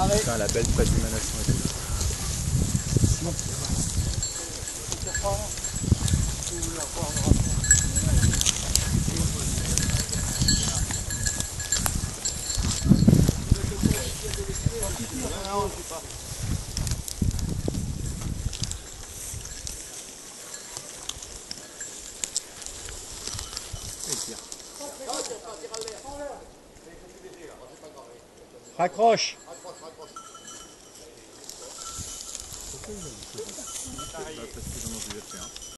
Putain, la belle presse d'émanation est belle. Raccroche. Parce que j'en ai déjà fait un.